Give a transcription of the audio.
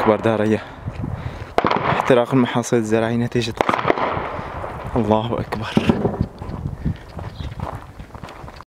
أخبار دارية. احتراق المحاصيل الزراعية نتيجة الله أكبر.